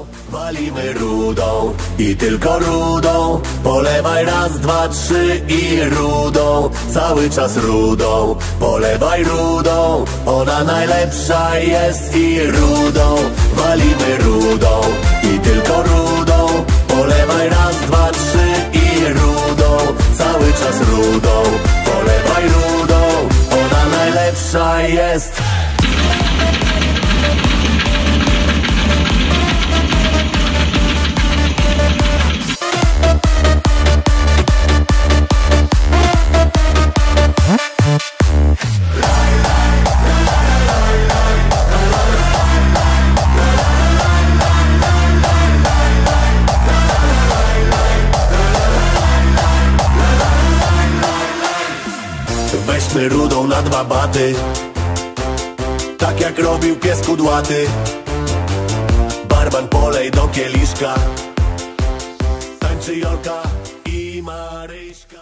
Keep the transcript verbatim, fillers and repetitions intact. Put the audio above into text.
Walimy rudą i tylko rudą. Polewaj raz, dwa, trzy i rudą. Cały czas rudą. Polewaj rudą. Ona najlepsza jest i rudą. Walimy rudą i tylko rudą. Polewaj raz, dwa, trzy i rudą. Cały czas rudą. Polewaj rudą. Ona najlepsza jest. Weźmy rudą na dwa baty, tak jak robił pies kudłaty. Barman, polej do kieliszka. Tańczy Jolka i Maryśka.